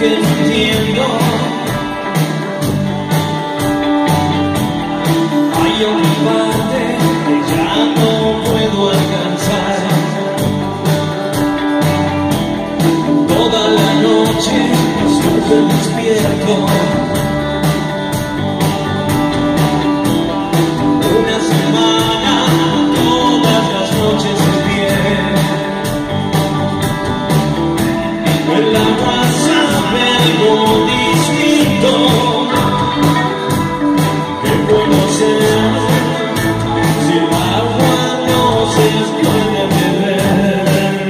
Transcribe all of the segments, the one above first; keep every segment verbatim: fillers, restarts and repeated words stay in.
que no entiendo. Hay una parte que ya no puedo alcanzar. Toda la noche estuve despierto. Una semana, todas las noches de pie. En la casa ve algo distinto. ¿Qué puedo hacer si el agua no se puede beber?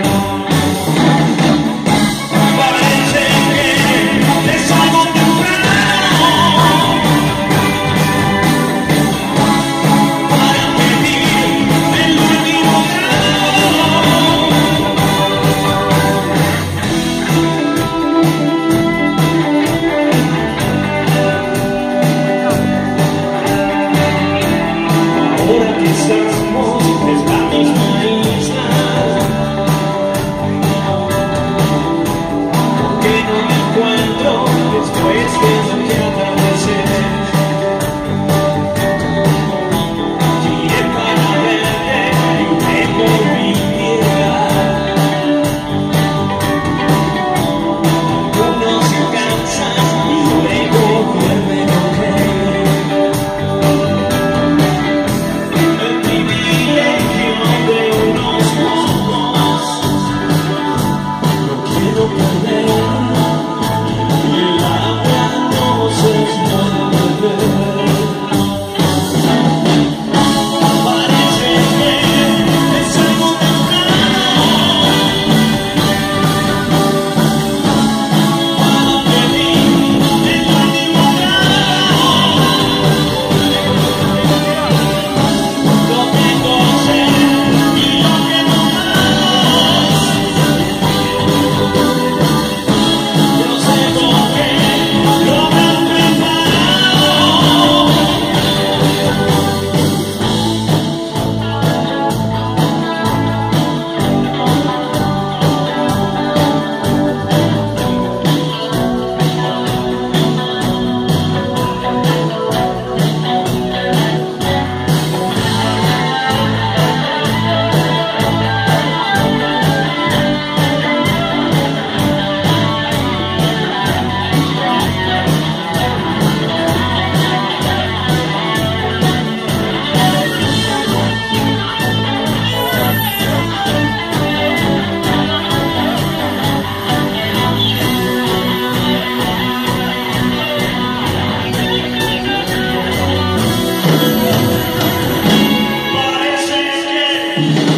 Parece que es algo temprano para pedir el último grado. Ahora que estamos en la misma isla, ¿por qué no me encuentro después de lo que atravesé? Giré para verte y me volví piedra. Uno se cansa y luego duerme, ok. En mi vilegión de unos pocos, no quiero perder, y el agua no se puede beber. Parece que es algo temprano para pedir el último grado. Lo tengo sed y lo que no más. Yo sé por qué lo han preparado. Parece que